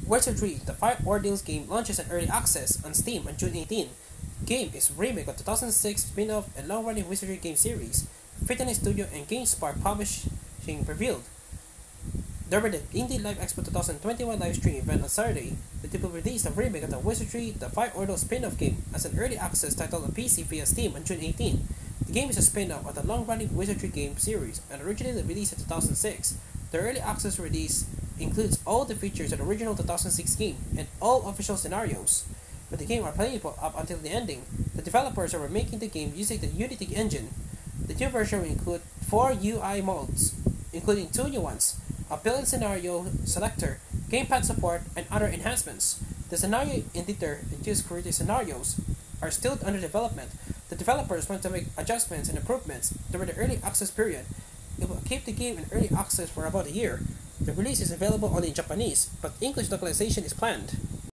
Wizardry, the 5 Ordeals game, launches in early access on Steam on June 18. Game is a remake of the 2006 spin-off and long-running Wizardry game series. Fitness Studio and GameSpark Publishing revealed. During the Indie Live Expo 2021 livestream event on Saturday, the team will release a remake of the Wizardry, the 5 Ordeals spin-off game as an early access title on PC via Steam on June 18. The game is a spin-off of the long-running Wizardry game series and originally released in 2006. The early access release includes all the features of the original 2006 game and all official scenarios, but the game are playable up until the ending. The developers are remaking the game using the Unity engine. The new version will include 4 UI modes, including 2 new ones, a built-in scenario selector, gamepad support, and other enhancements. The scenario editor and use creative scenarios are still under development. The developers want to make adjustments and improvements during the early access period. It will keep the game in early access for about a year. The release is available only in Japanese, but English localization is planned.